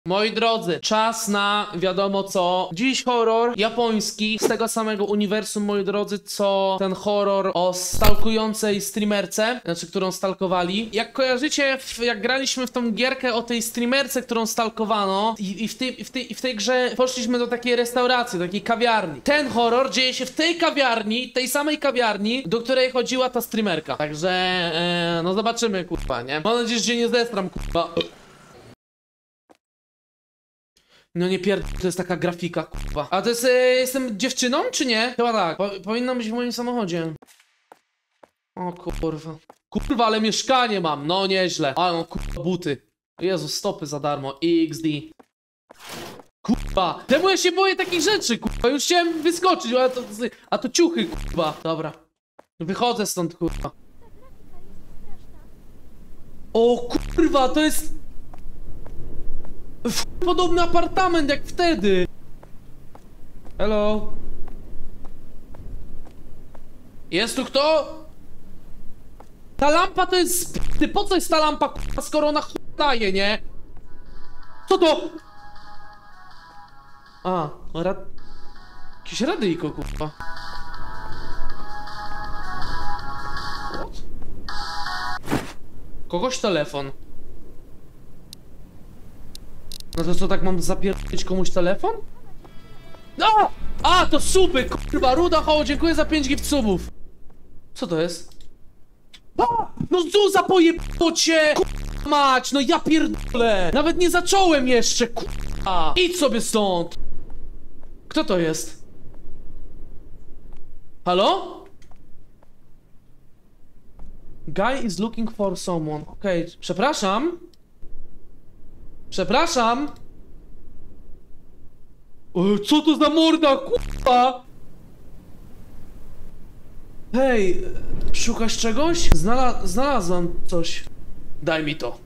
Moi drodzy, czas na wiadomo co. Dziś horror japoński z tego samego uniwersum, moi drodzy, co ten horror o stalkującej streamerce, znaczy którą stalkowali. Jak kojarzycie, jak graliśmy w tą gierkę o tej streamerce, którą stalkowano i w tej grze poszliśmy do takiej restauracji, do takiej kawiarni. Ten horror dzieje się w tej kawiarni, tej samej kawiarni, do której chodziła ta streamerka. Także, no zobaczymy, kurwa, nie? Mam nadzieję, że się nie zestram, kurwa. No nie to jest taka grafika, kurwa. A to jest, jestem dziewczyną, czy nie? Chyba tak, powinno być w moim samochodzie. O kurwa. Kurwa, ale mieszkanie mam, no nieźle. Ale no kurwa, buty. Jezu, stopy za darmo, XD. Kurwa, czemu ja się boję takich rzeczy, kurwa? Już chciałem wyskoczyć, a to ciuchy, kurwa. Dobra, wychodzę stąd, kurwa. O kurwa, to jest... podobny apartament jak wtedy. Hello. Jest tu kto? Ta lampa to jest... Ty, po co jest ta lampa, k***a, skoro ona daje, nie? Co to? A, jakieś radyjko, kurwa. What? Kogoś telefon. No to co, tak mam zapierdolić komuś telefon? No! A, to suby, kurwa, Ruda Ho, dziękuję za 5 gift subów. Co to jest? O! No Zuza pojebało cię! Kurwa mać, no ja pierdolę! Nawet nie zacząłem jeszcze, kurwa! Idź sobie stąd! Kto to jest? Halo? Guy is looking for someone. Okej, przepraszam. Przepraszam. O, co to za morda, kurwa? Hej, szukasz czegoś? Znalazłam coś. Daj mi to.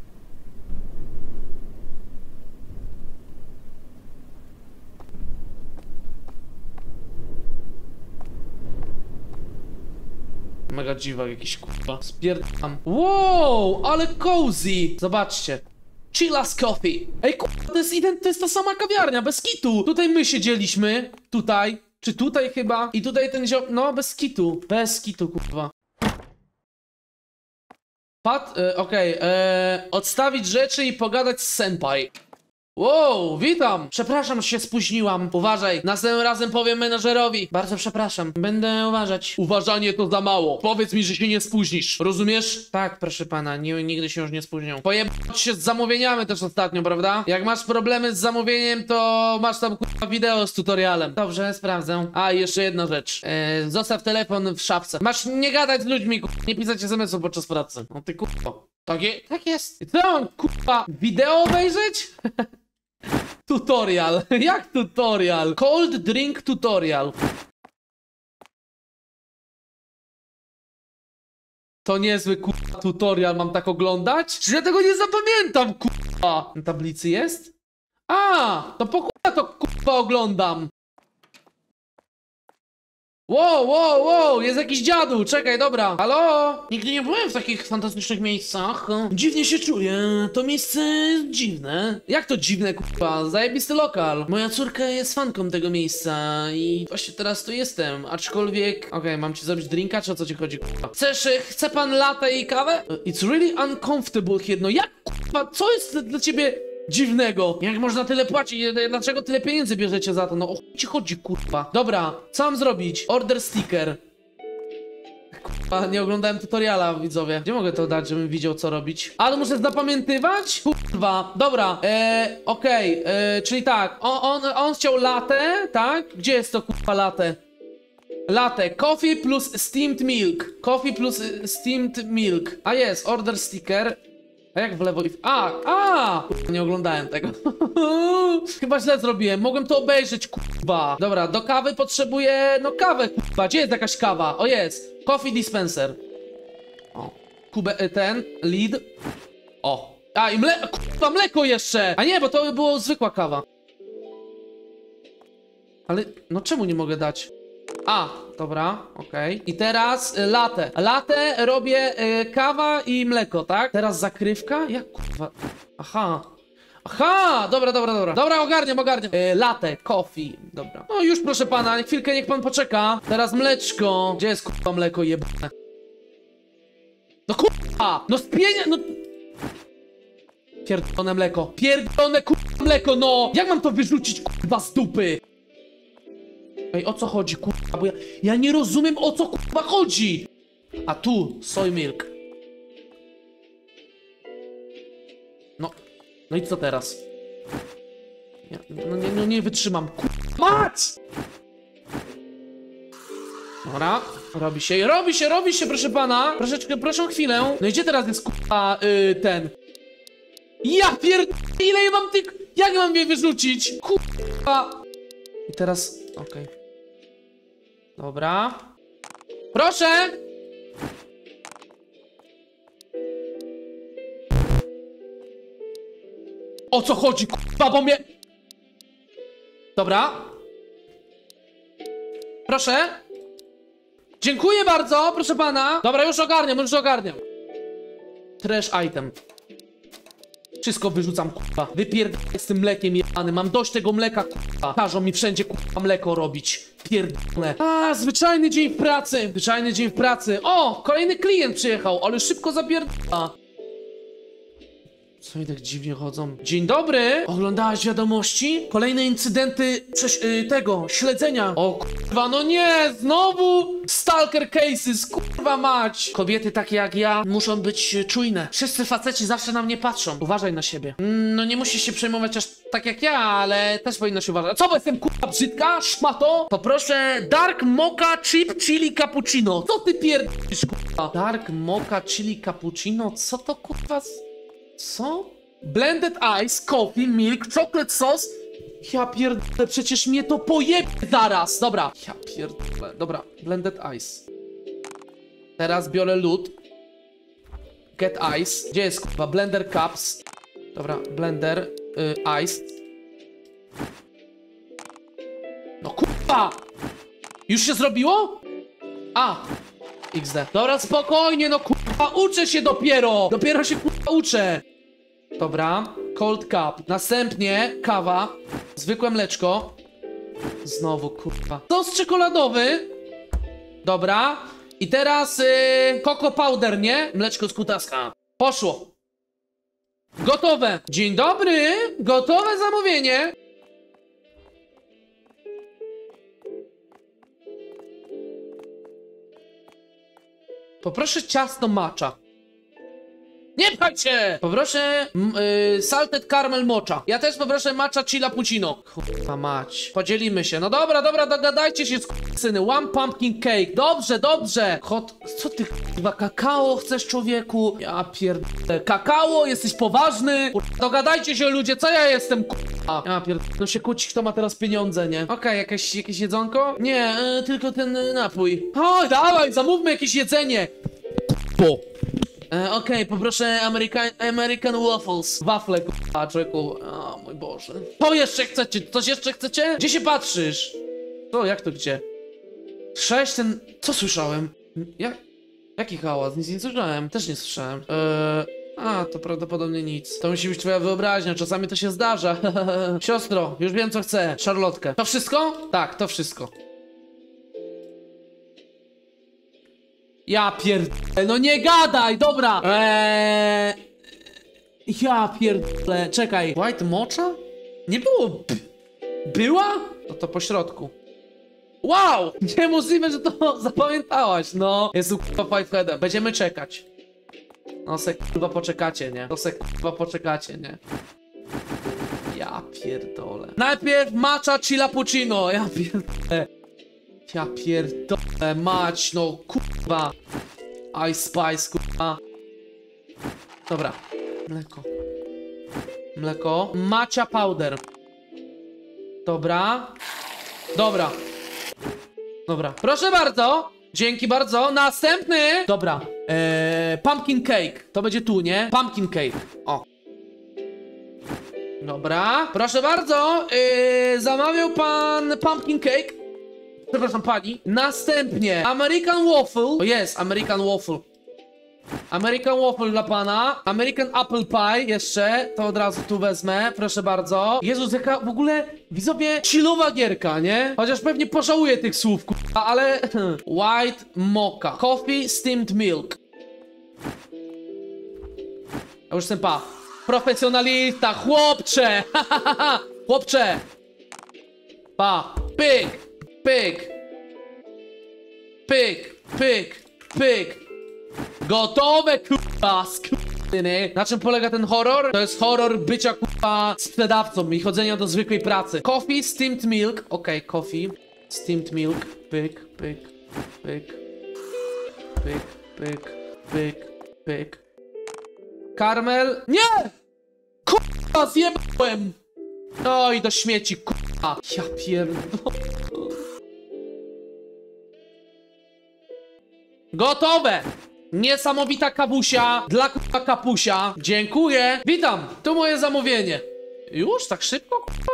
Mega dziwak jakiś, kurwa. Spierdam. Wow, ale cozy. Zobaczcie. Chilla's Coffee. Ej, kurwa, to jest ta sama kawiarnia, bez kitu. Tutaj my siedzieliśmy. Tutaj. Czy tutaj chyba? I tutaj ten ziom... No, bez kitu. Bez kitu, kurwa. Okej. Odstawić rzeczy i pogadać z senpai. Wow, witam! Przepraszam, że się spóźniłam. Uważaj, następnym razem powiem menadżerowi. Bardzo przepraszam, będę uważać. Uważanie to za mało. Powiedz mi, że się nie spóźnisz. Rozumiesz? Tak, proszę pana, nigdy się już nie spóźnią. Pojebać się z zamówieniami też ostatnio, prawda? Jak masz problemy z zamówieniem, to masz tam kurwa wideo z tutorialem. Dobrze, sprawdzę. A, i jeszcze jedna rzecz. Zostaw telefon w szafce. Masz nie gadać z ludźmi, kurwa, nie pisać SMS-ów podczas pracy. No ty kurwa. Tak jest. I co mam, kurwa, wideo obejrzeć? Tutorial. Jak tutorial? Cold drink tutorial. To niezły kurwa tutorial, mam tak oglądać? Czy ja tego nie zapamiętam, kurwa? Na tablicy jest? A, to po kurwa to kurwa oglądam. Wow, jest jakiś dziadu, czekaj, dobra. Halo? Nigdy nie byłem w takich fantastycznych miejscach. Dziwnie się czuję, to miejsce jest dziwne. Jak to dziwne, kurwa? Zajebisty lokal. Moja córka jest fanką tego miejsca i właśnie teraz tu jestem, aczkolwiek... Okej, mam ci zrobić drinka, czy o co ci chodzi, kurwa? Chce pan latte i kawę? It's really uncomfortable here. No jak, kurwa, co jest dla ciebie... dziwnego? Jak można tyle płacić? Dlaczego tyle pieniędzy bierzecie za to? No o chuj ci chodzi, kurwa. Dobra, co mam zrobić? Order sticker. Kurwa, nie oglądałem tutoriala, widzowie. Gdzie mogę to dać, żebym widział, co robić? Ale muszę zapamiętywać? Kurwa, dobra. Okej, czyli tak. On chciał latte, tak? Gdzie jest to, kurwa, latte? Latte, coffee plus steamed milk. Coffee plus steamed milk. A jest, order sticker. A jak w lewo i w... Nie oglądałem tego. Chyba źle zrobiłem. Mogłem to obejrzeć, kurwa. Dobra, do kawy potrzebuję... No kawę, kurwa. Gdzie jest jakaś kawa? O, jest. Coffee dispenser. O. Lead. O. A, i kurwa, mleko jeszcze. A nie, bo to by było zwykła kawa. Ale... No czemu nie mogę dać? A, dobra, okej. I teraz latte. Latte robię kawa i mleko, tak? Teraz zakrywka? Jak kurwa? Aha. Aha, dobra. Dobra, ogarniam. Latte, coffee, dobra. No już proszę pana, chwilkę niech pan poczeka. Teraz mleczko. Gdzie jest kurwa mleko jebane? No kurwa, no spienia, no... Pierdolone mleko, pierdolone kurwa mleko, no! Jak mam to wyrzucić kurwa z dupy? Ej, o co chodzi kurwa, bo ja nie rozumiem o co kurwa chodzi. A tu, soy milk. No i co teraz? No nie wytrzymam. Mać! Dobra, robi się, proszę pana. Troszeczkę, proszę chwilę. No i gdzie teraz jest kurwa ten? Ja ile ja mam tych... Jak mam je wyrzucić? Kurwa. I teraz... Okej. Dobra. Proszę! O co chodzi, kurwa, bo mnie... Dobra. Proszę. Dziękuję bardzo, proszę pana. Dobra, już ogarniam. Trash item. Wszystko wyrzucam, kurwa. Wypierdolę z tym mlekiem jebany. Mam dość tego mleka, kurwa. Każą mi wszędzie, kurwa, mleko robić. Pierdolę. A, zwyczajny dzień w pracy. O, kolejny klient przyjechał, ale szybko zapierdala. Co oni tak dziwnie chodzą? Dzień dobry! Oglądałaś wiadomości? Kolejne incydenty śledzenia. O kurwa, no nie! Znowu stalker cases, kurwa mać! Kobiety takie jak ja muszą być czujne. Wszyscy faceci zawsze na mnie patrzą. Uważaj na siebie. No nie musisz się przejmować aż tak jak ja, ale też powinnaś uważać. Co, bo jestem kurwa brzydka? Szmato? Poproszę Dark Mocha Chip Chili Cappuccino. Co ty pierdolisz, kurwa? Dark Mocha Chili Cappuccino? Co to kurwa... Co? Blended ice, coffee, milk, chocolate sauce. Ja pierdolę, przecież mnie to pojebie zaraz. Dobra. Ja pierdolę. Dobra, blended ice. Teraz biorę lód. Get ice. Gdzie jest kurwa? Blender cups. Dobra, blender ice. No kurwa! Już się zrobiło? A! XD. Dobra, spokojnie, no kurwa, uczę się dopiero! Dopiero się kurwa uczę! Dobra, cold cup. Następnie kawa. Zwykłe mleczko. Znowu kurwa. Sos czekoladowy. Dobra. I teraz coco powder, nie? Mleczko z kutaska. Poszło. Gotowe. Dzień dobry. Gotowe zamówienie. Poproszę ciasto matcha. Nie pchaj się! Poproszę salted caramel mocha. Ja też poproszę matcha chilla puccino. Kurwa mać. Podzielimy się. No dobra, dogadajcie się, syny. One pumpkin cake. Dobrze. Co ty kurwa, kakao chcesz, człowieku? Ja pierdolę. Kakao? Jesteś poważny? Kurwa, dogadajcie się, ludzie, co ja jestem, kurwa? Ja pierdolę. No się kłóci, kto ma teraz pieniądze, nie? Okej, jakieś jedzonko? Nie, tylko ten napój. Chodź, dawaj, zamówmy jakieś jedzenie. Okej, poproszę American Waffles. Wafle, k***a, człowieku. O mój Boże. Co jeszcze chcecie? Coś jeszcze chcecie? Gdzie się patrzysz? Co, jak to gdzie? Co słyszałem? Jaki hałas? Nic nie słyszałem. Też nie słyszałem. To prawdopodobnie nic. To musi być twoja wyobraźnia, czasami to się zdarza. Siostro, już wiem co chcę. Szarlotkę. To wszystko? Tak, to wszystko. Ja pierdolę, no nie gadaj, dobra. Ja pierdolę, czekaj. White mocha? Nie było. Była? To po środku. Wow! Niemożliwe, że to zapamiętałaś, no. Jezu, kurwa, five headem. Będziemy czekać. No se kurwa poczekacie, nie? Ja pierdolę. Najpierw matcha chilla puccino. Ja pierdolę, mać, no kurwa. Ice Spice, kurwa. Dobra. Mleko. Matcha powder. Dobra. Proszę bardzo. Dzięki bardzo. Następny. Dobra. Pumpkin cake. To będzie tu, nie? Pumpkin cake. O. Dobra. Proszę bardzo. Zamawiał pan pumpkin cake. Przepraszam pani. Następnie American Waffle. O jest, American Waffle. American Waffle dla pana. American Apple Pie jeszcze. To od razu tu wezmę. Proszę bardzo. Jezus, jaka w ogóle, widzowie, chillowa gierka, nie? Chociaż pewnie pożałuję tych słów, kurwa, ale... White Mocha. Coffee Steamed Milk. A już ten pa. Profesjonalista, chłopcze! Chłopcze! Pa. Pyk. Pyk. Pyk. Pyk. Pyk. Gotowe, kurwa, skurwysyny. Na czym polega ten horror? To jest horror bycia, kurwa, sprzedawcą i chodzenia do zwykłej pracy. Coffee, steamed milk. Okej, coffee, steamed milk. Pyk, pyk, pyk. Pyk, pyk, pyk, pyk. Karmel. Nie! Kurwa, zjebałem! Oj, do śmieci, kurwa. Ja pierdolę. Gotowe! Niesamowita kawusia dla kurwa kapusia. Dziękuję. Witam, to moje zamówienie. Już? Tak szybko, kurwa?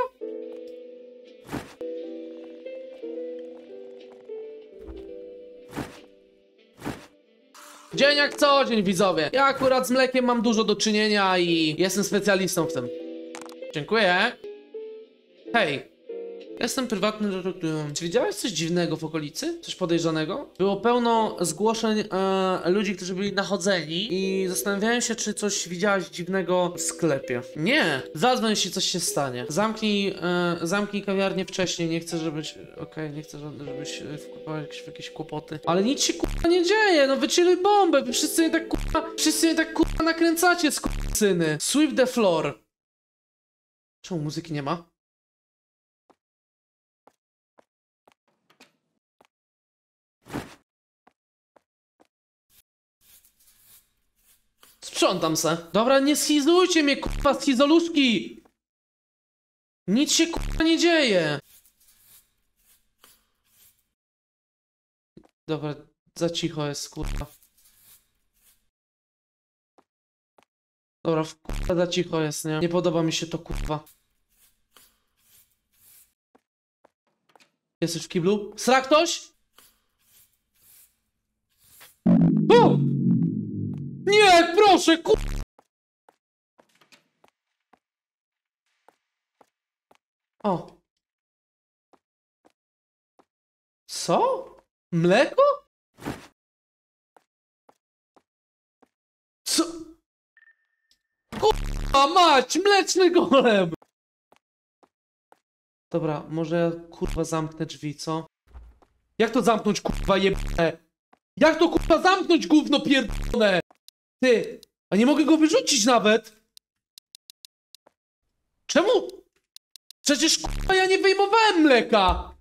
Dzień jak co dzień, widzowie. Ja akurat z mlekiem mam dużo do czynienia i jestem specjalistą w tym. Dziękuję. Hej. Jestem prywatnym detektywem. Czy widziałeś coś dziwnego w okolicy? Coś podejrzanego? Było pełno zgłoszeń ludzi, którzy byli nachodzeni i zastanawiałem się, czy coś widziałeś dziwnego w sklepie. Nie! Zadzwoń, jeśli coś się stanie. Zamknij kawiarnię wcześniej, nie chcę, żebyś... Okej, nie chcę, żebyś wkopał jakieś kłopoty. Ale nic się kurwa nie dzieje, no wychilluj bombę, wy wszyscy mnie tak kurwa nakręcacie, skurwysyny. Sweep the floor. Czemu muzyki nie ma? Sprzątam se. Dobra, nie schizujcie mnie, kurwa, schizoluszki! Nic się, kurwa, nie dzieje. Dobra, za cicho jest, kurwa. Dobra, kurwa, za cicho jest, nie? Nie podoba mi się to, kurwa. Jesteś w kiblu? Sra ktoś? O! Nie, proszę, kurwa! O. Co? Mleko? Co? Kurwa mać, mleczny golem! Dobra, może ja kurwa zamknę drzwi, co? Jak to zamknąć, kurwa jebane? Jak to kurwa zamknąć, gówno pierdolone? Ty, a nie mogę go wyrzucić nawet? Czemu? Przecież kurwa ja nie wyjmowałem mleka!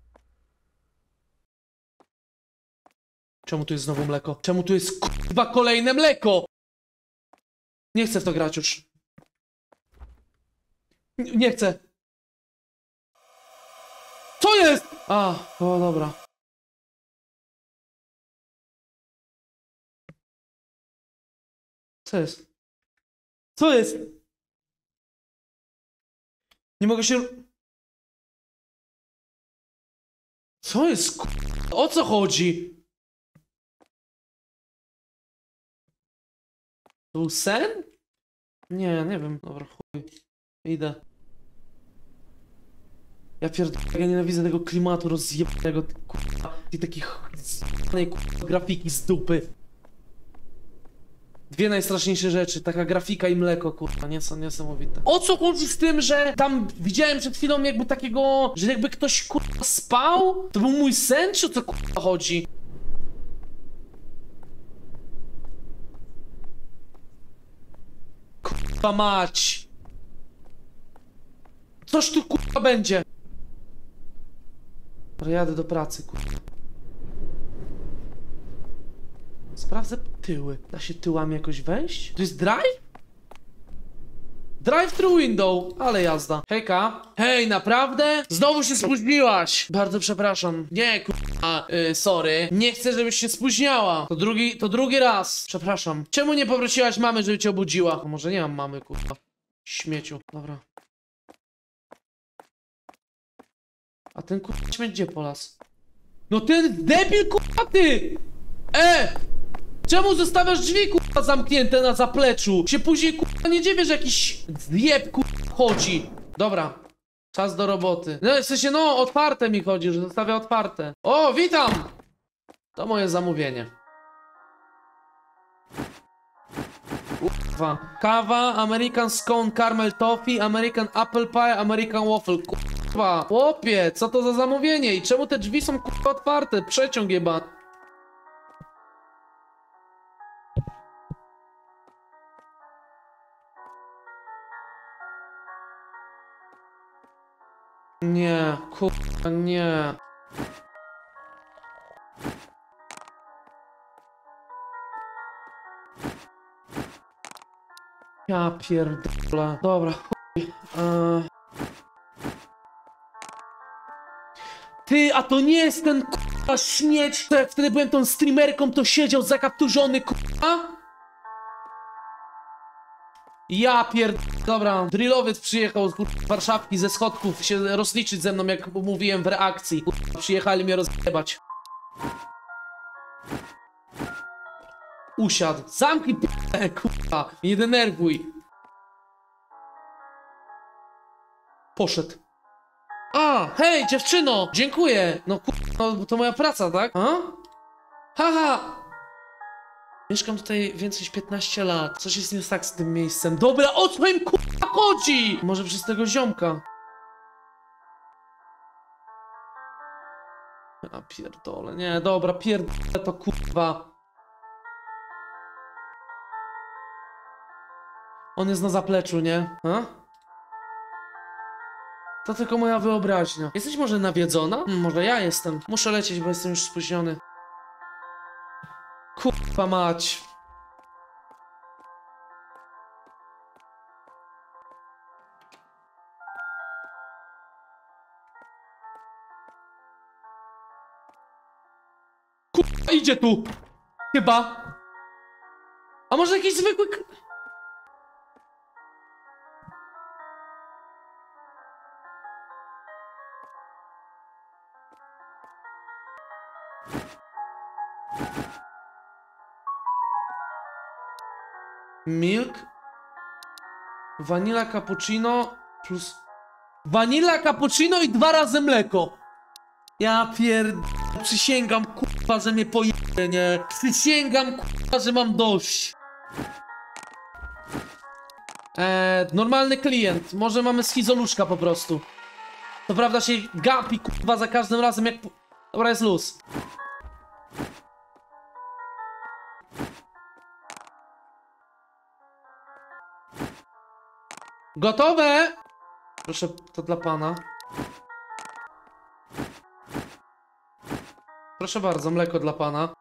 Czemu tu jest znowu mleko? Czemu tu jest kurwa kolejne mleko? Nie chcę w to grać już. Nie chcę. Co jest? A, o dobra. Co jest? Co jest? Nie mogę się... Co jest, kurwa? O co chodzi? To był sen? Nie, nie wiem. Dobra, chuj. Idę. Ja pierdolę, ja nienawidzę tego klimatu rozjebanego, kurwa, i takich kurwa grafiki z dupy. Dwie najstraszniejsze rzeczy, taka grafika i mleko, kurwa, nie są niesamowite. O co chodzi z tym, że tam widziałem przed chwilą jakby takiego, że jakby ktoś kurwa spał? To był mój sen, czy o co kurwa chodzi? Kurwa mać! Coś tu kurwa będzie! Dobra, jadę do pracy, kurwa. Sprawdzę tyły. Da się tyłami jakoś wejść? To jest drive? Drive through window, ale jazda. Hejka. Hej, naprawdę? Znowu się spóźniłaś. Bardzo przepraszam. Nie, kurwa, sorry. Nie chcę, żebyś się spóźniała. To drugi raz. Przepraszam. Czemu nie poprosiłaś mamy, żeby cię obudziła? A może nie mam mamy, kurwa. Śmieciu. Dobra. A ten kurwa śmieć gdzie polas? No ten debil, kurwa, ty! Czemu zostawiasz drzwi, kurwa, zamknięte na zapleczu? Się później, kurwa, nie dziwię, że jakiś zjeb, kurwa, chodzi. Dobra. Czas do roboty. No, w sensie, no, otwarte mi chodzi, że zostawia otwarte. O, witam! To moje zamówienie. Kurwa. Kawa, American Scone Caramel Toffee, American Apple Pie, American Waffle. Kurwa. Chłopie, co to za zamówienie? I czemu te drzwi są, kurwa, otwarte? Przeciąg jeba. Nie, kurwa, nie. Ja pierdolę. Dobra, chuj. Ty, a to nie jest ten kurwa śmieć, to jak wtedy byłem tą streamerką, to siedział zakapturzony, kurwa? Ja pierdolę. Dobra, drillowiec przyjechał z Warszawki ze schodków się rozliczyć ze mną, jak mówiłem w reakcji. Kurwa, przyjechali mnie rozjebać. Usiadł. Zamknij p***, kurwa. Nie denerwuj. Poszedł. A, hej, dziewczyno! Dziękuję! No kurwa, no, to moja praca, tak? A? Haha! Mieszkam tutaj więcej niż 15 lat. Coś jest nie tak z tym miejscem. Dobra, o co im kurwa chodzi? Może przez tego ziomka? A pierdolę, nie, dobra, pierdolę to kurwa. On jest na zapleczu, nie? A? To tylko moja wyobraźnia. Jesteś może nawiedzona? Może ja jestem. Muszę lecieć, bo jestem już spóźniony. Kurwa mać. Kurwa, idzie tu. Chyba. A może jakiś zwykły... Milk, vanilla cappuccino plus... Vanilla cappuccino i 2 razy mleko. Ja przysięgam, kurwa, że mnie pojebie, nie? Przysięgam, kurwa, że mam dość. Normalny klient. Może mamy schizoluszka po prostu. To prawda się gapi, kurwa, za każdym razem jak... Dobra, jest luz. Gotowe! Proszę, to dla pana. Proszę bardzo, mleko dla pana.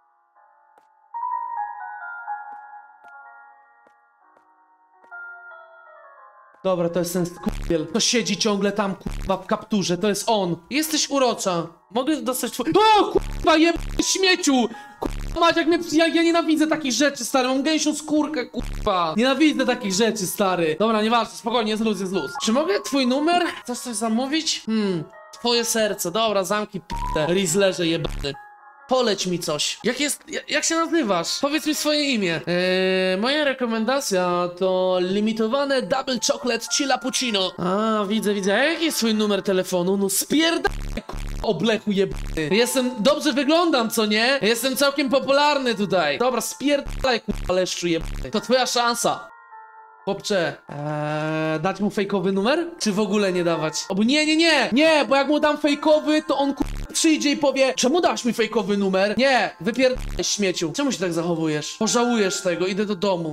Dobra, to jest ten skupiel. To siedzi ciągle tam, kurwa, w kapturze. To jest on. Jesteś urocza. Mogę dostać twój... O, kurwa, jebany śmieciu! Kurwa, mać, jak mnie... Ja nienawidzę takich rzeczy, stary. Mam gęsią skórkę, kurwa. Nienawidzę takich rzeczy, stary. Dobra, nieważne, spokojnie, jest luz, jest luz. Czy mogę twój numer? Chcesz coś zamówić? Twoje serce. Dobra, zamknij p***e. Rizlerze jebany. Poleć mi coś. Jak się nazywasz? Powiedz mi swoje imię. Moja rekomendacja to limitowane double chocolate chilappuccino. A, widzę. A jaki jest twój numer telefonu? No spierdaj, oblechu jebany. Dobrze wyglądam, co nie? Jestem całkiem popularny tutaj. Dobra, spierdaj, kurwa, leszczu jebany. To twoja szansa. Chłopcze, dać mu fejkowy numer? Czy w ogóle nie dawać? O, bo nie, bo jak mu dam fejkowy, to on przyjdzie i powie: czemu dasz mi fejkowy numer? Nie, wypierdaj śmieciu. Czemu się tak zachowujesz? Pożałujesz tego, idę do domu.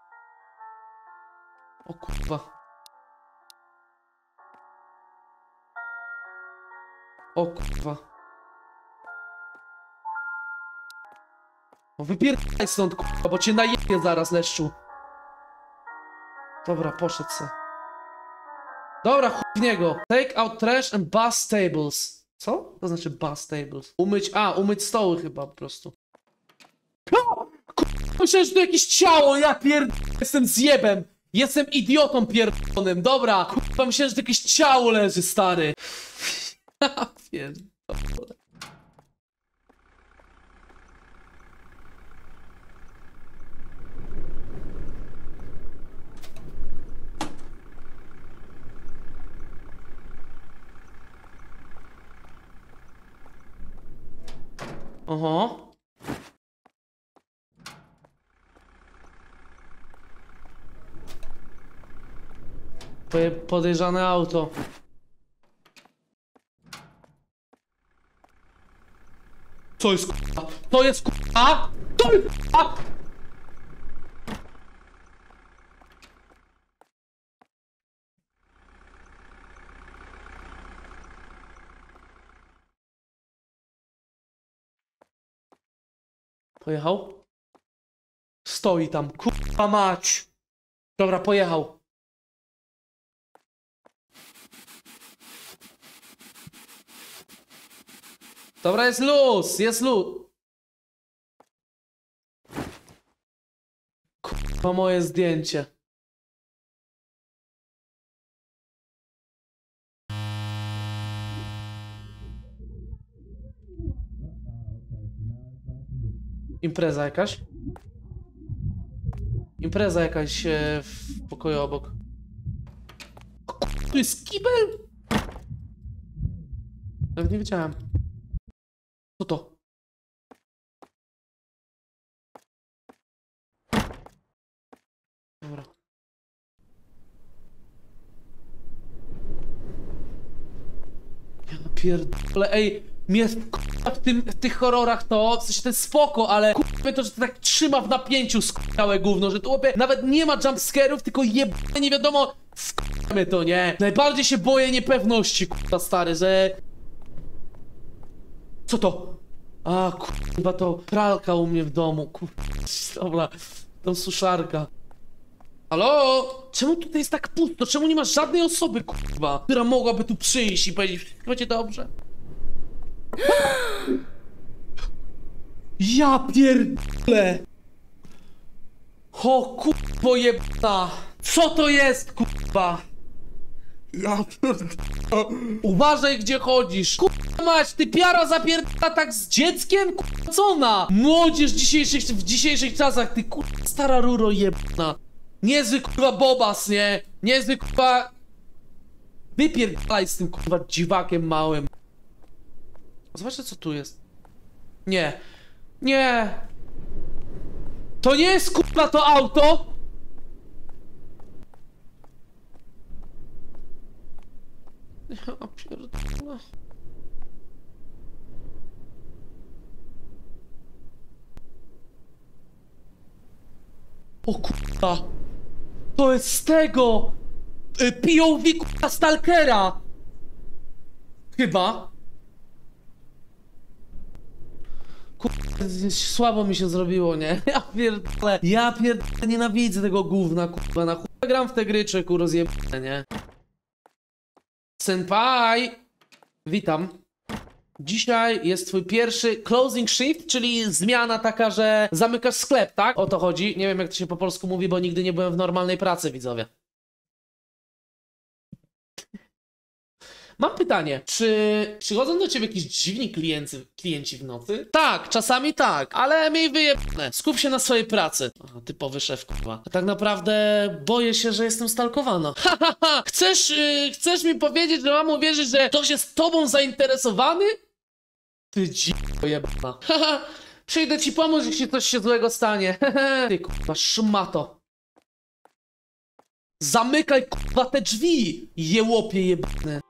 O kurwa. O kurwa. O, wypierdaj stąd, kurwa, bo cię najebie zaraz, leszczu. Dobra, poszedł se. Dobra, chuj w niego. Take out trash and bus tables. Co? To znaczy bus tables. Umyć stoły chyba po prostu. Myślałem, że to jakieś ciało, ja jestem zjebem. Jestem idiotą pierdolonym, dobra. Kurwa, myślałem, że to jakieś ciało leży, stary. Ja pierdolę. Oho. Podejrzane auto. Co jest k***a? To jest k***a? To jest k***a? Pojechał? Stoi tam, k***a mać. Dobra, pojechał. Dobra, jest luz, jest luz. Kurwa, moje zdjęcie. Impreza jakaś? Impreza jakaś w pokoju obok. O, tu jest kibel? Nawet nie wiedziałem. Co to? Dobra. Ja pierdolę, ej, mnie w tych horrorach to, w sensie to jest spoko, ale kurwa to, że to tak trzyma w napięciu skałe gówno, że to łopie, nawet nie ma jumpscare'ów, tylko jebane nie wiadomo, wkurwamy to, nie? Najbardziej się boję niepewności, kurwa stary, że... Co to? A kurwa to pralka u mnie w domu, kurwa, dobra, to suszarka. Halo? Czemu tutaj jest tak pusto? Czemu nie ma żadnej osoby, kurwa, która mogłaby tu przyjść i powiedzieć, wszystko będzie dobrze? Ja pierdolę! O kurwo jebana! Co to jest, kurwa? Ja pierdolę! Uważaj, gdzie chodzisz! Kurwa mać, ty piara zapierdala tak z dzieckiem? Kurwa, co ona? Młodzież w dzisiejszych czasach, ty kurwa stara ruro jebana! Niezły kurwa bobas, nie? Niezły kurwa... Wypierdalaj z tym kurwa dziwakiem małym. Zobaczcie, co tu jest. Nie. Nie. To nie jest kurwa to auto. Ja pierdolę. O kurwa. To jest z tego. POV kurwa Stalkera. Chyba. Kurde, słabo mi się zrobiło, nie? Ja pierdolę, nienawidzę tego gówna, kurwa, na chuj gram w te gry, czeku, rozjebane, nie? Senpai! Witam. Dzisiaj jest twój pierwszy closing shift, czyli zmiana taka, że zamykasz sklep, tak? O to chodzi. Nie wiem, jak to się po polsku mówi, bo nigdy nie byłem w normalnej pracy, widzowie. Mam pytanie, czy przychodzą do ciebie jakiś dziwni klienci w nocy? Tak, czasami tak, ale miej wyjebane. Skup się na swojej pracy. Aha, typowy szef, kurwa. A tak naprawdę boję się, że jestem stalkowana. Ha, ha, ha. Chcesz mi powiedzieć, że mam uwierzyć, że ktoś jest tobą zainteresowany? Ty dziwo jebana. Haha, przyjdę ci pomóc, jeśli coś się złego stanie. Ty kurwa szmato. Zamykaj kurwa te drzwi, jełopie jebane.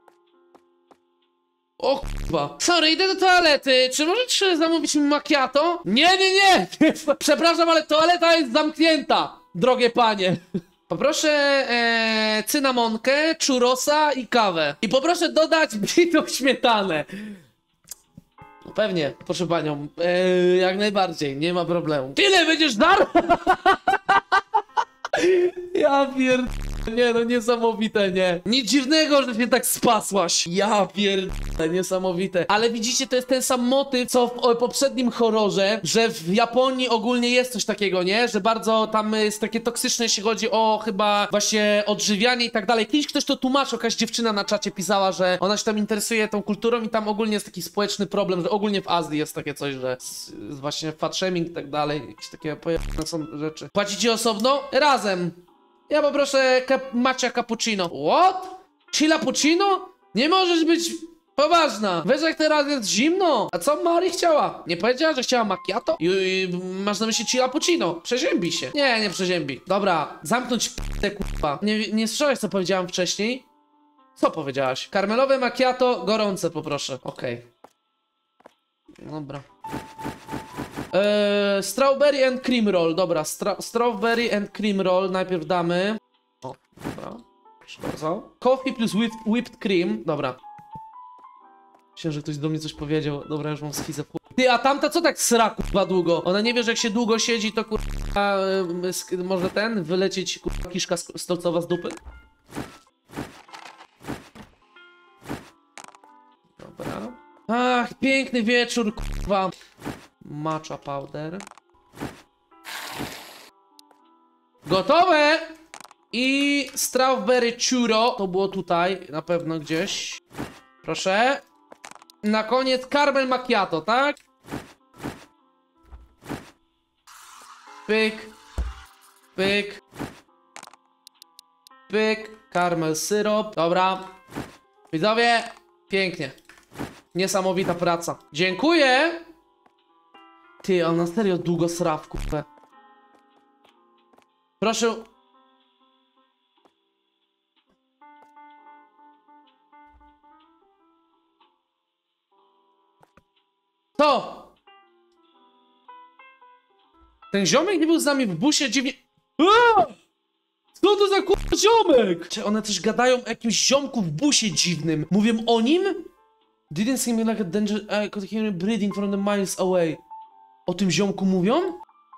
O kurwa. Sorry, idę do toalety. Czy możesz zamówić mi macchiato? Nie, nie, nie. Przepraszam, ale toaleta jest zamknięta. Drogie panie. Poproszę cynamonkę, churrosa i kawę. I poproszę dodać bitą śmietanę. No pewnie, proszę panią. Jak najbardziej, nie ma problemu. Tyle będziesz dar? Ja pierdolę, nie no niesamowite, nie. Nic dziwnego, że się tak spasłaś. Ja pierdolę, niesamowite. Ale widzicie, to jest ten sam motyw, co w poprzednim horrorze, że w Japonii ogólnie jest coś takiego, nie? Że bardzo tam jest takie toksyczne, jeśli chodzi o chyba właśnie odżywianie i tak dalej. Kiedyś ktoś to tłumaczył, jakaś dziewczyna na czacie pisała, że ona się tam interesuje tą kulturą i tam ogólnie jest taki społeczny problem, że ogólnie w Azji jest takie coś, że właśnie fat shaming i tak dalej. Jakieś takie pojebane są rzeczy. Płacicie osobno? Razem. Ja poproszę matcha cappuccino. What? Chilappuccino? Nie możesz być Poważna. Wiesz, jak teraz jest zimno? A co Mari chciała? Nie powiedziała, że chciała macchiato? I masz na myśli cappuccino. Przeziębi się. Nie przeziębi. Dobra, zamknąć p***e, kurwa. Nie słyszałeś, co powiedziałam wcześniej? Co powiedziałaś? Karmelowe macchiato, gorące poproszę. Okej. Dobra. Strawberry and cream roll. Dobra, strawberry and cream roll najpierw damy. O, dobra. Proszę bardzo. Coffee plus whipped cream. Dobra. Myślałem, że ktoś do mnie coś powiedział. Dobra, już mam schizę. Ty, a tamta co tak sra, kurwa, długo? Ona nie wie, że jak się długo siedzi, to kurwa może wylecieć kurwa kiszka stolcowa z dupy? Dobra. Ach, piękny wieczór, kurwa. Matcha powder. Gotowe! I strawberry churro. To było tutaj, na pewno gdzieś. Proszę. Na koniec caramel macchiato, tak? Pyk. Pyk. Pyk. Caramel syrop. Dobra. Widzowie, pięknie. Niesamowita praca. Dziękuję. Ty, on na serio długo sra w kupę. Proszę. To! Ten ziomek nie był z nami w busie dziwnie... Aaaa! Co to za kurwa ziomek? Czy one też gadają o jakimś ziomku w busie dziwnym? Mówią o nim? Didn't seem like a danger... I could hear him breathing from the miles away. O tym ziomku mówią?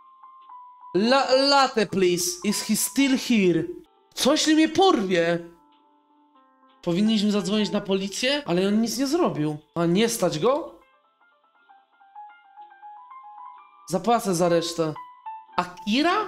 Latte, please. Is he still here? Co jeśli mnie porwie? Powinniśmy zadzwonić na policję? Ale on nic nie zrobił. A nie stać go? Zapłacę za resztę. Akira?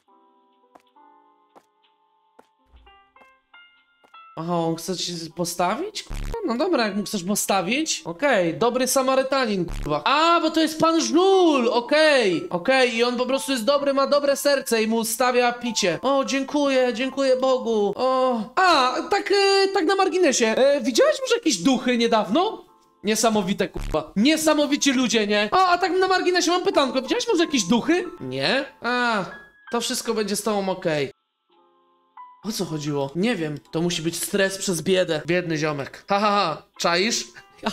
Aha, on chce ci postawić? No dobra, jak mu chcesz postawić. Okej, dobry Samarytanin, kurwa. A, bo to jest pan Żul, okej, i on po prostu jest dobry, ma dobre serce i mu stawia picie. O, dziękuję Bogu. O, a, tak na marginesie. Widziałeś może jakieś duchy niedawno? Niesamowite, kurwa. Niesamowici ludzie, nie? A tak na marginesie mam pytanko. Widziałeś może jakieś duchy? Nie? A, to wszystko będzie z tobą okej. O co chodziło? Nie wiem. To musi być stres przez biedę. Biedny ziomek. Ha. Czaisz?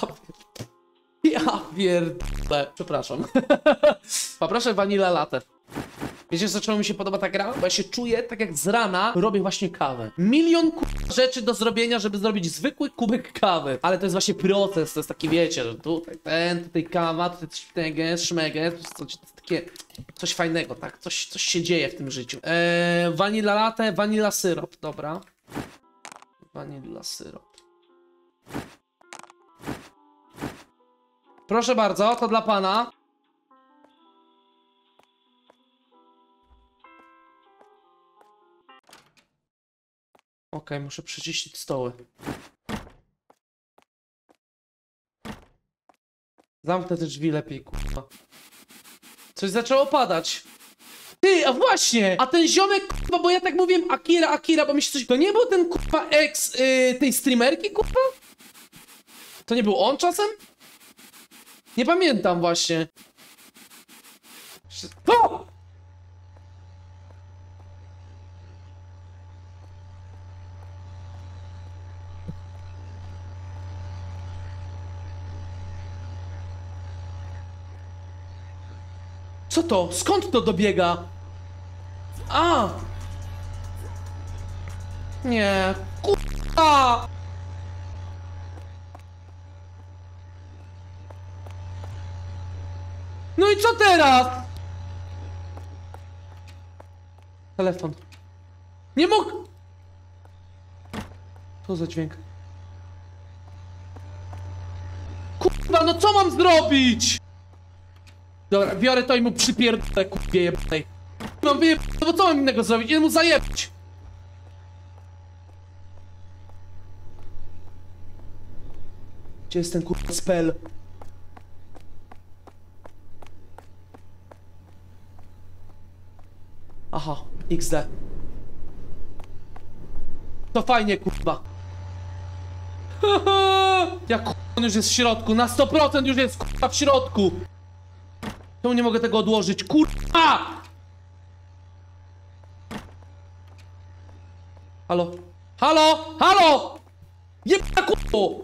Ja pierdolę. Przepraszam. Poproszę vanilla latte. Wiecie, dlaczego mi się podoba ta gra? Bo ja się czuję tak jak z rana robię właśnie kawę. Milion rzeczy do zrobienia, żeby zrobić zwykły kubek kawy. Ale to jest właśnie proces, to jest taki, wiecie, że tutaj tutaj kawa, tutaj szmeges, coś fajnego, tak? Coś się dzieje w tym życiu. Vanilla latte, vanilla syrop, dobra. Vanilla syrop. Proszę bardzo, to dla pana. Okej, muszę przeczyścić stoły. Zamknę te drzwi lepiej, kurwa. Coś zaczęło padać. Ty, a właśnie! A ten ziomek, kurwa, bo ja tak mówiłem Akira, bo mi się coś... To nie był ten, kurwa, ex tej streamerki, kurwa? To nie był on czasem? Nie pamiętam właśnie. O! Co to? Skąd to dobiega? A! Nie, kurwa! No i co teraz? Telefon. Nie mógł! Co za dźwięk? Kurwa, no co mam zrobić? Dobra, biorę to i mu przypierdolę, kurwie jebanej. Mam wyjebać, bo co mam innego zrobić? Idę mu zajebać. Gdzie jest ten kurwa spell? Aha, XD. To fajnie, kurwa. Ja kurwa. On już jest w środku, na 100% już jest kurwa w środku. Czemu nie mogę tego odłożyć? Kurwa! Halo? Halo? Halo? Jebana kurwo!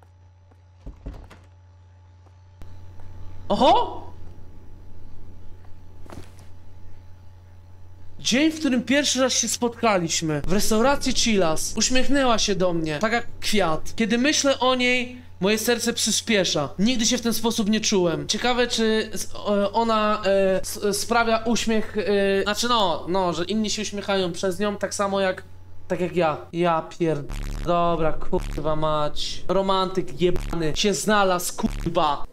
Oho! Dzień, w którym pierwszy raz się spotkaliśmy. W restauracji Chillas. Uśmiechnęła się do mnie, tak jak kwiat. Kiedy myślę o niej, moje serce przyspiesza. Nigdy się w ten sposób nie czułem. Ciekawe, czy ona sprawia uśmiech... Znaczy no, że inni się uśmiechają przez nią, tak samo jak... Tak jak ja. Ja pierd... Dobra, kurwa mać. Romantyk jebany się znalazł, kurwa.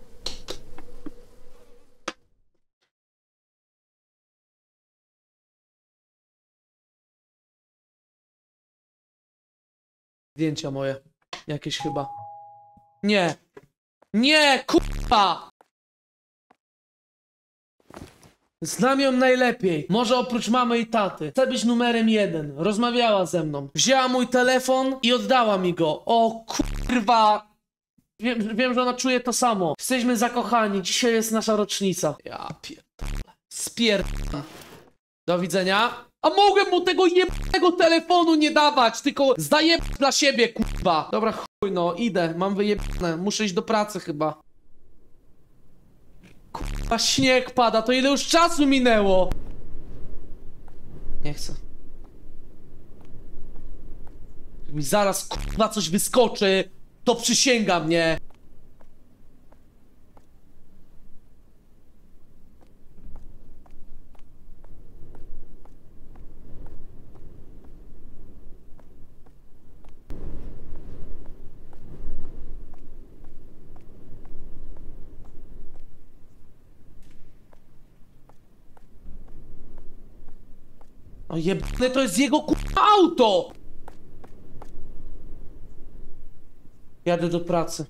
Zdjęcia moje. Jakieś chyba. Nie. Nie, kurwa! Znam ją najlepiej. Może oprócz mamy i taty. Chce być numerem 1. Rozmawiała ze mną. Wzięła mój telefon i oddała mi go. O kurwa! Wiem, że ona czuje to samo. Jesteśmy zakochani. Dzisiaj jest nasza rocznica. Ja pierdolę. Spierdolę. Do widzenia. A mogłem mu tego jebnego telefonu nie dawać, tylko zdaję dla siebie, kurwa. Dobra, chuj no, idę, mam wyjebane, muszę iść do pracy chyba. Kurwa, śnieg pada, to ile już czasu minęło? Nie chcę. Jak mi zaraz, kurwa, coś wyskoczy, to przysięgam, nie? O jebane, to jest jego kurwa auto! Jadę do pracy.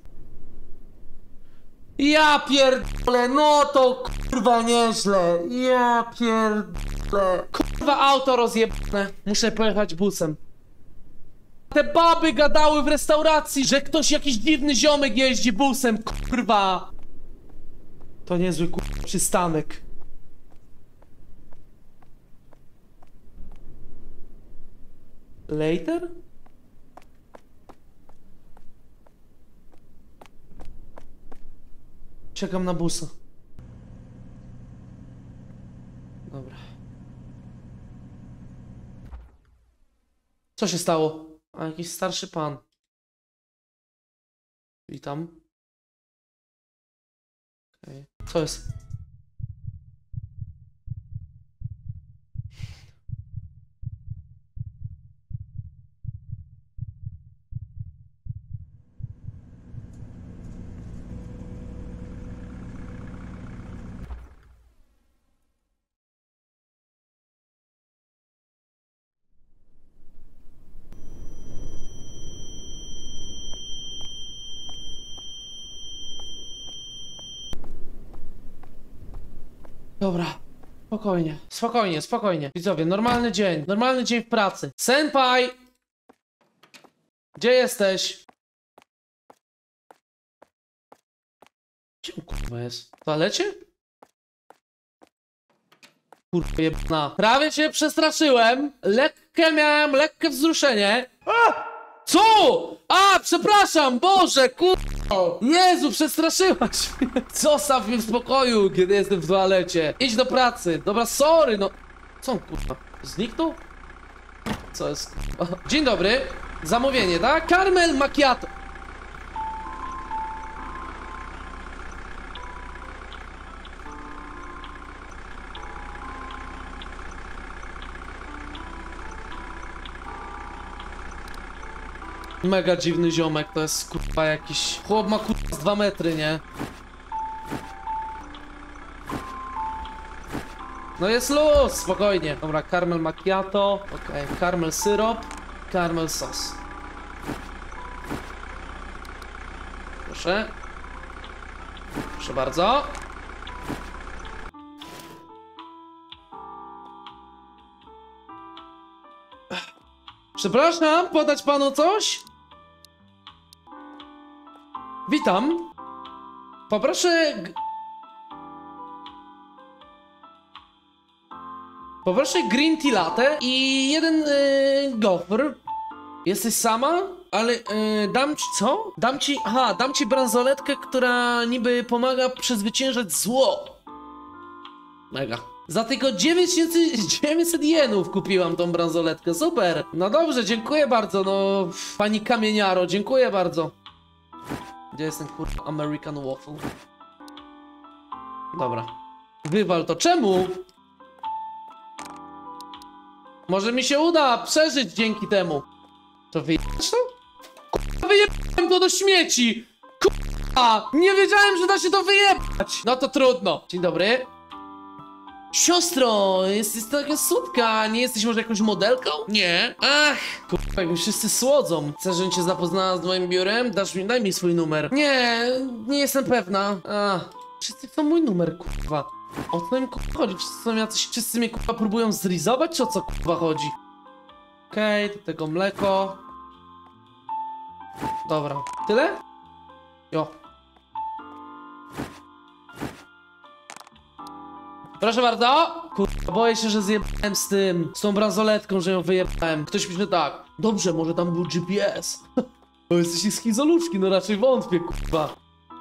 Ja pierdolę, no to kurwa nieźle. Ja pierdolę. Kurwa auto rozjebane. Muszę pojechać busem. Te baby gadały w restauracji, że ktoś, jakiś dziwny ziomek jeździ busem, kurwa. To niezły kurwa przystanek. Later? Czekam na busa. Dobra. Co się stało? A, jakiś starszy pan. Witam. Okay. Co jest? Dobra, spokojnie, spokojnie, spokojnie. Widzowie, normalny dzień w pracy. Senpai! Gdzie jesteś? Gdzie on kurwa jest? W toalecie? Kurwa jebana. Prawie się przestraszyłem. Miałem lekkie wzruszenie. Co? A, przepraszam, Boże, kurwa. Jezu, przestraszyłaś mnie. Zostaw mnie w spokoju, kiedy jestem w toalecie. Idź do pracy. Dobra, sorry, no. Co on, kurwa? Zniknął? Co jest, kurwa? Dzień dobry. Zamówienie, tak? Caramel macchiato. Mega dziwny ziomek, to jest kurwa jakiś... Chłop ma kurwa z 2 metry, nie? No jest luz, spokojnie. Dobra, caramel macchiato, okej, caramel syrop, caramel sos. Proszę. Proszę bardzo. Przepraszam, podać panu coś? Witam. Poproszę... Poproszę green tea latte i jeden gofr. Jesteś sama? Ale dam ci co? Dam ci bransoletkę, która niby pomaga przezwyciężać zło. Mega. Za tylko 900 jenów kupiłam tą bransoletkę, super. No dobrze, dziękuję bardzo, no pani kamieniaro, dziękuję bardzo. Gdzie jest ten kurwa American Waffle? Dobra. Wywal to, czemu? Może mi się uda przeżyć dzięki temu. To wyjebać to? Kurwa, wyjebałem to do śmieci! Kurwa! Nie wiedziałem, że da się to wyjebać! No to trudno. Dzień dobry. Siostro, jest taka słodka, nie jesteś może jakąś modelką? Nie. Ach, kurwa, jak mi wszyscy słodzą. Chcesz, żebym cię zapoznała z moim biurem? Daj mi swój numer. Nie, nie jestem pewna. Ach, wszyscy chcą mój numer, kurwa. O co im kurwa chodzi? Wszyscy mnie kurwa próbują zrizować, czy o co kurwa chodzi? Okej, do tego mleko. Dobra, tyle? Jo. Proszę bardzo. Kurwa, boję się, że zjebałem z tą bransoletką, że ją wyjebałem. Ktoś pisze tak. Dobrze, może tam był GPS. Bo jesteś schizoluczki, no raczej wątpię, kurwa.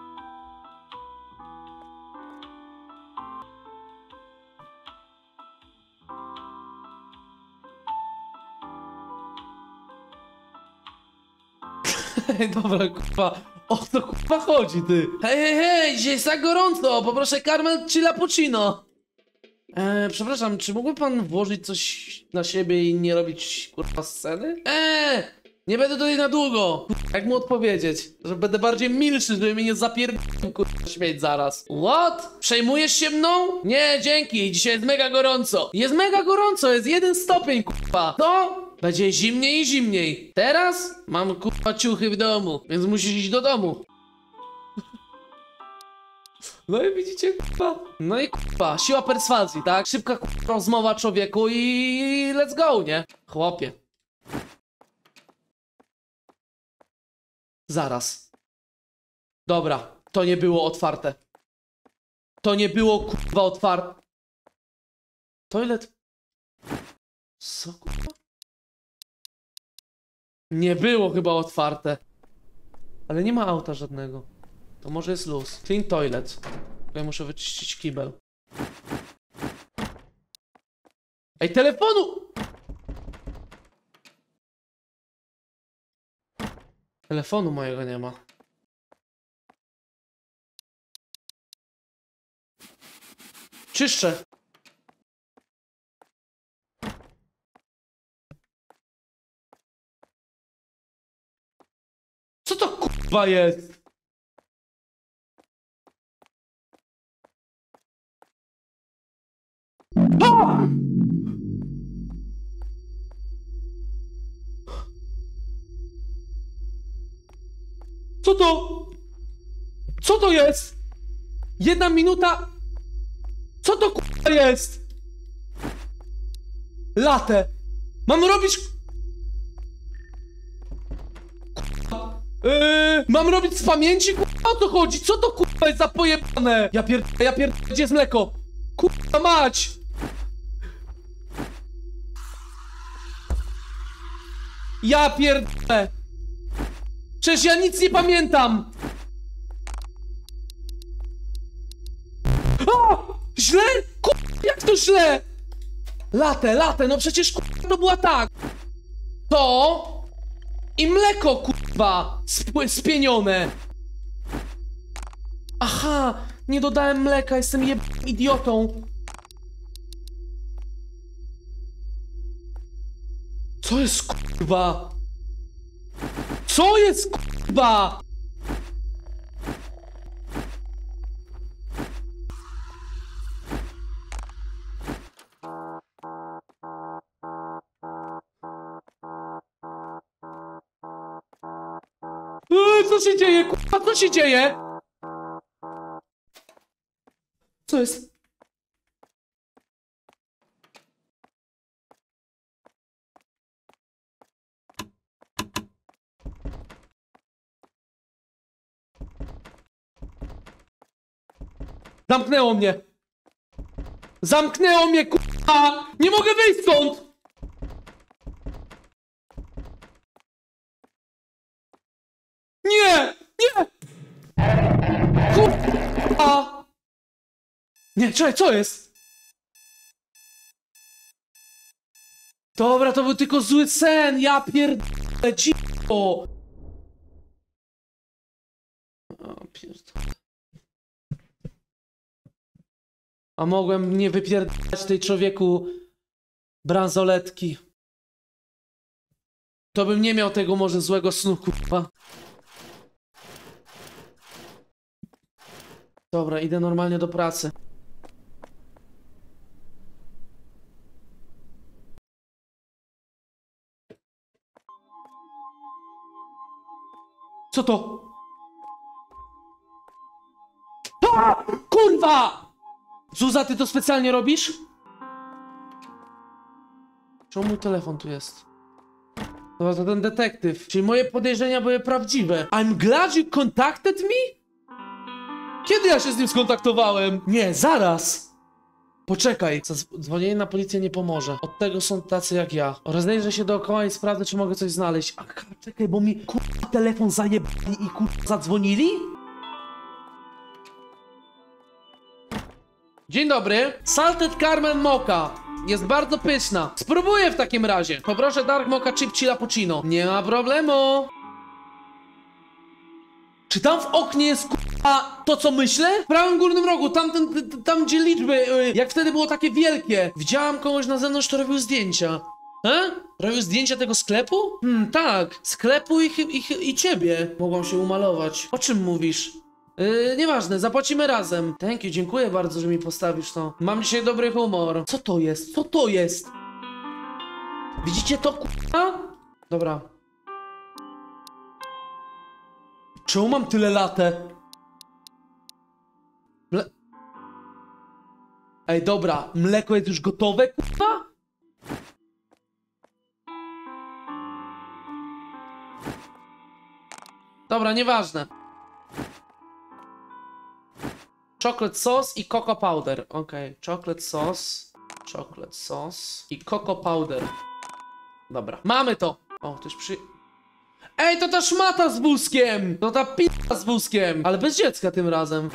Dobra, kurwa. O co kurwa chodzi, ty? Hej, dzisiaj jest tak gorąco. Poproszę karmel czy cappuccino. Przepraszam, czy mógłby pan włożyć coś na siebie i nie robić kurwa sceny? Nie będę tutaj na długo. Jak mu odpowiedzieć? Że będę bardziej milszy, żeby mnie nie zapierdolił kurwa śmieć zaraz. What? Przejmujesz się mną? Nie, dzięki, dzisiaj jest mega gorąco. Jest mega gorąco, jest 1 stopień kurwa. No? Będzie zimniej i zimniej. Teraz mam kurwa ciuchy w domu, więc musisz iść do domu. No i widzicie, kurwa. No i kurwa, siła perswazji, tak? Szybka kurwa rozmowa człowieku i let's go, nie? Chłopie. Zaraz. Dobra, to nie było otwarte. To nie było kurwa otwarte. Toilet. Co kurwa? Nie było chyba otwarte. Ale nie ma auta żadnego. To może jest luz. Clean toilet. Ja muszę wyczyścić kibel. Ej, telefonu! Telefonu mojego nie ma. Czyszczę. Co to kurwa jest? A! Co to? Co to jest? 1 minuta. Co to kurwa jest? Latę. Mam robić... mam robić z pamięci? Kurwa, o to chodzi? Co to kurwa jest za pojebane? Ja pierdolę, gdzie jest mleko? Kurwa mać! Ja pierdolę! Przecież ja nic nie pamiętam! O! Źle? Kurwa, jak to źle? Latę, no przecież kurwa to była tak! To... I mleko, kurwa, spienione. Aha, nie dodałem mleka, jestem idiotą. Co jest, kurwa? Co jest, kurwa? Co się dzieje, kurwa, co się dzieje? Co jest? Zamknęło mnie! Zamknęło mnie, kurwa! Nie mogę wyjść stąd! Nie! Nie! Kurwa! Nie, czekaj, co jest? Dobra, to był tylko zły sen, ja pierdolę, dziwo! O, pierdolę. A mogłem nie wypierdalać tej człowieku bransoletki. To bym nie miał tego może złego snu, kurwa. Dobra, idę normalnie do pracy. Co to? A! Kurwa! Zuza, ty to specjalnie robisz? Czemu mój telefon tu jest? Dobra, to ten detektyw. Czyli moje podejrzenia były prawdziwe. I'm glad you contacted me? Kiedy ja się z nim skontaktowałem? Nie, zaraz! Poczekaj, dzwonienie na policję nie pomoże. Od tego są tacy jak ja. Rozejrzę się dookoła i sprawdzę, czy mogę coś znaleźć. A czekaj, bo mi kurwa telefon zajebali i kurwa zadzwonili? Dzień dobry. Salted Caramel Mocha. Jest bardzo pyszna. Spróbuję w takim razie. Poproszę Dark Mocha Chip Chilappuccino. Nie ma problemu. Czy tam w oknie jest kurwa to, co myślę? W prawym górnym rogu, tam gdzie liczby, jak wtedy było takie wielkie. Widziałam kogoś na zewnątrz, kto robił zdjęcia. Robił zdjęcia tego sklepu? Tak. Sklepu i ciebie. Mogłam się umalować. O czym mówisz? Nieważne, zapłacimy razem. Thank you, dziękuję bardzo, że mi postawisz to. Mam dzisiaj dobry humor. Co to jest? Co to jest? Widzicie to, kurwa? Dobra. Czemu mam tyle latę? Ej, dobra, mleko jest już gotowe, kurwa? Dobra, nieważne. Chocolate sauce i cocoa powder. Okej, chocolate sauce i cocoa powder. Dobra, mamy to. O, ktoś Ej, to ta szmata z wózkiem! To ta p***a z wózkiem! Ale bez dziecka tym razem.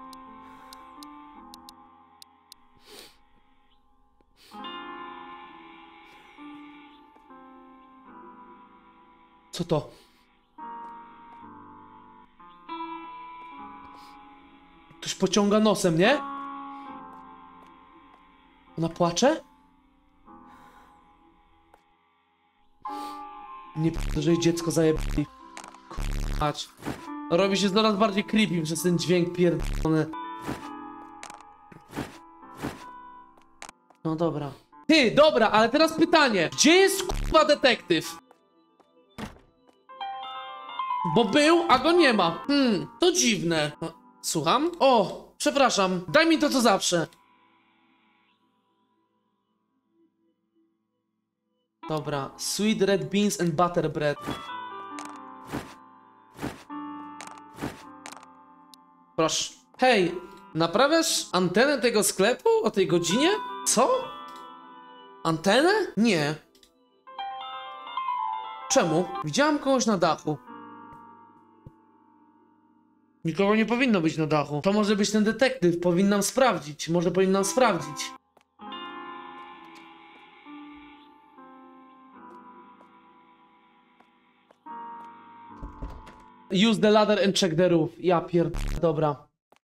Co to? Ktoś pociąga nosem, nie? Ona płacze? Nie p***, że jej dziecko zajebali. K***ać. Robi się coraz bardziej creepy przez ten dźwięk pierdolony. No dobra. Ty, dobra, ale teraz pytanie. Gdzie jest k***a detektyw? Bo był, a go nie ma. To dziwne. Słucham? O, przepraszam. Daj mi to co zawsze. Dobra, sweet red beans and butter bread. Proszę. Hej, naprawiasz antenę tego sklepu o tej godzinie? Co? Antenę? Nie. Czemu? Widziałam kogoś na dachu. Nikogo nie powinno być na dachu. To może być ten detektyw. Powinnam sprawdzić. Może powinnam sprawdzić. Use the ladder and check the roof. Ja dobra.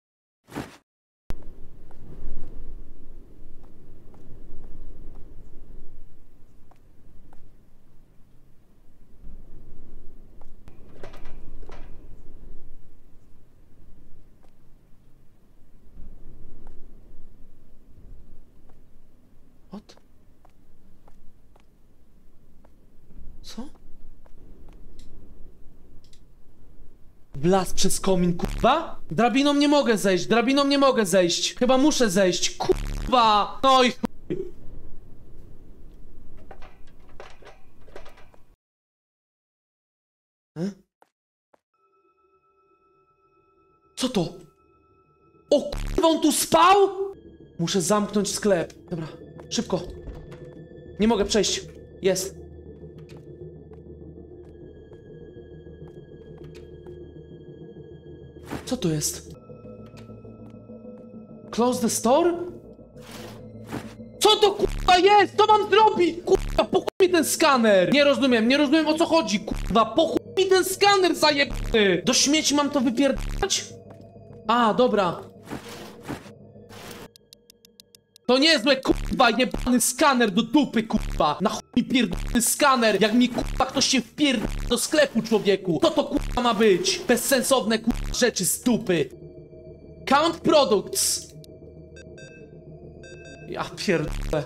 What? Co? Wlazł przez komin, kurwa? Drabiną nie mogę zejść, drabiną nie mogę zejść. Chyba muszę zejść, kurwa! No i chuj. Co to? O kurwa, on tu spał? Muszę zamknąć sklep. Dobra, szybko. Nie mogę przejść. Jest. Co to jest? Close the store? Co to kurwa jest? Co mam zrobić? Kurwa, po chuj mi ten skaner! Nie rozumiem o co chodzi, kurwa, po chuj mi ten skaner zajebany! Do śmieci mam to wypierdać? A, dobra. To niezłe, kurwa, jebany skaner do dupy, kurwa! Na chuj mi pierdolony skaner, jak mi, kurwa, ktoś się wpierdol do sklepu, człowieku! Co to, kurwa, ma być? Bezsensowne, kurwa, rzeczy z dupy! Count products! Ja pierdolę.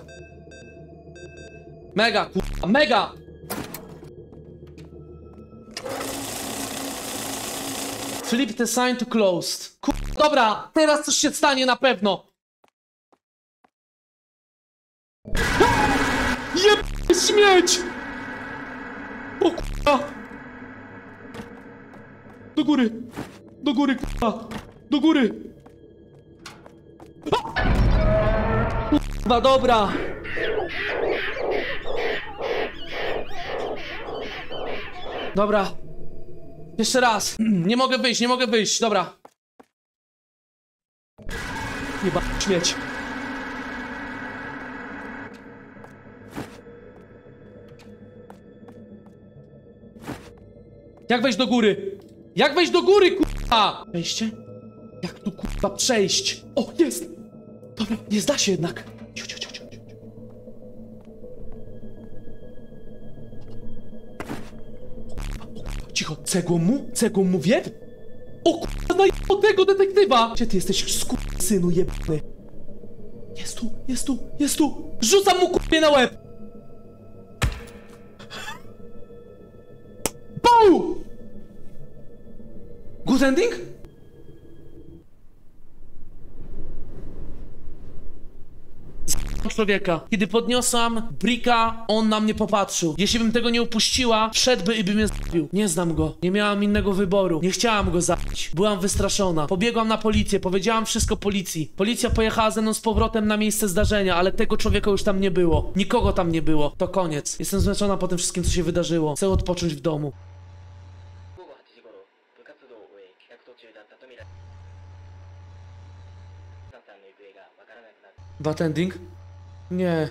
Mega, kurwa, mega! Flip the sign to closed. Kurwa, dobra, teraz coś się stanie na pewno. Jeb... śmieć! O kurwa! Do góry! Do góry, kurwa! Do góry! Kurwa, dobra! Dobra. Jeszcze raz. Nie mogę wyjść, dobra. Jeba, śmieć. Jak wejść do góry? Jak wejść do góry, kurwa? Wejście? Jak tu, kurwa, przejść? O, jest! Dobra, nie zda się jednak. Ciu, ciu, ciu, ciu, ciu. Cicho, cegłą mu wieb? O kurwa, najebał tego detektywa! Gdzie ty jesteś, synu jebany? Jest tu! Rzucam mu kurwie na łeb! Bau! Good ending? Człowieka. Kiedy podniosłam brika, on na mnie popatrzył. Jeśli bym tego nie upuściła, wszedłby i by mnie zabił. Nie znam go. Nie miałam innego wyboru. Nie chciałam go zabić. Byłam wystraszona. Pobiegłam na policję. Powiedziałam wszystko policji. Policja pojechała ze mną z powrotem na miejsce zdarzenia, ale tego człowieka już tam nie było. Nikogo tam nie było. To koniec. Jestem zmęczona po tym wszystkim, co się wydarzyło. Chcę odpocząć w domu. Bad ending? Nie.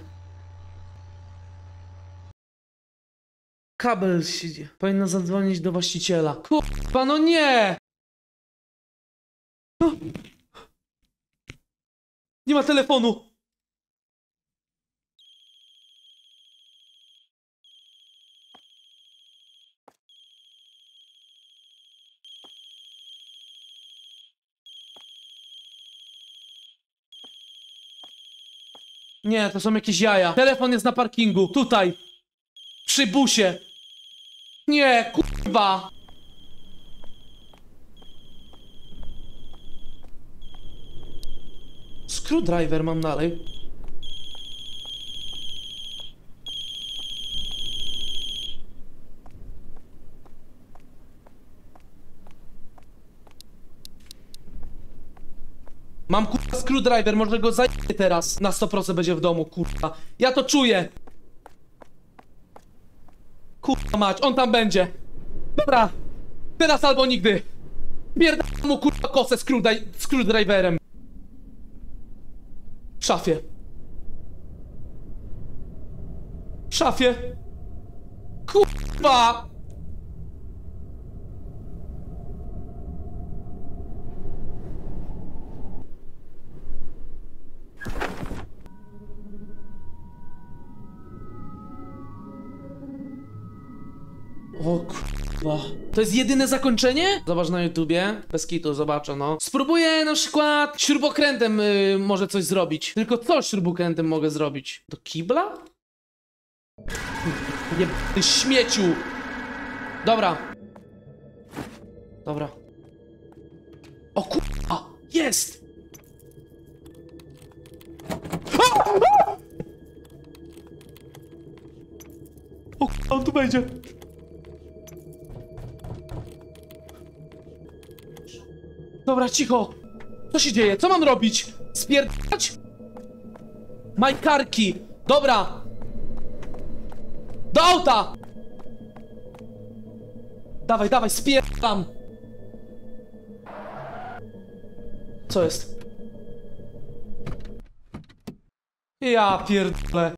Kabel siedzi. Powinno zadzwonić do właściciela. Kurwa, no nie! O! Nie ma telefonu! Nie, to są jakieś jaja. Telefon jest na parkingu. Tutaj. Przy busie. Nie, kurwa. Screwdriver mam dalej. Mam kurwa screwdriver, może go zajmie teraz. Na 100% będzie w domu, kurwa. Ja to czuję. Kurwa mać, on tam będzie. Dobra. Teraz albo nigdy. Pierdolę mu kurwa kosę screwdriverem. W szafie. W szafie. Kurwa. O kurwa. To jest jedyne zakończenie? Zobacz na YouTubie. Bez kitu, zobaczę, no. Spróbuję na przykład śrubokrętem może coś zrobić. Tylko co śrubokrętem mogę zrobić? Do kibla? Nie, ty śmieciu! Dobra. Dobra. O kurwa! Jest! O kurwa, on tu będzie. Dobra, cicho. Co się dzieje? Co mam robić? Spierdać? Majkarki. Dobra. Do auta. Dawaj, dawaj, spierdam. Co jest? Ja pierdolę.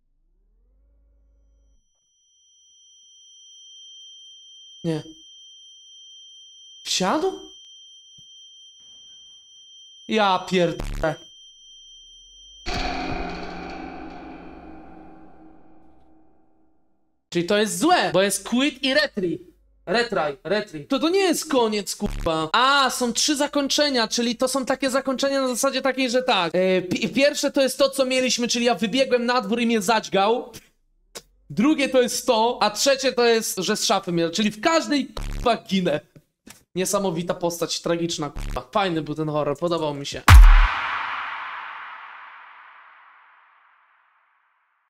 Nie. Wsiadł? Ja pierdolę. Czyli to jest złe, bo jest quit i retry. To nie jest koniec, kurwa. A, są 3 zakończenia, czyli to są takie zakończenia na zasadzie takiej, że tak. Pierwsze to jest to, co mieliśmy, czyli ja wybiegłem na dwór i mnie zadźgał. Drugie to jest to, a trzecie to jest, że z szafy mnie, czyli w każdej kurwa ginę. Niesamowita postać, tragiczna kurwa. Fajny był ten horror, podobał mi się.